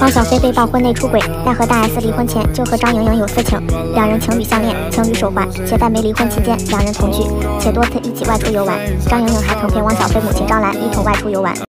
汪小菲被曝婚内出轨，奈何大 S 离婚前就和张莹莹有私情，两人情侣项链、情侣手环，且在没离婚期间，两人同居，且多次一起外出游玩。张莹莹还曾陪汪小菲母亲张兰一同外出游玩。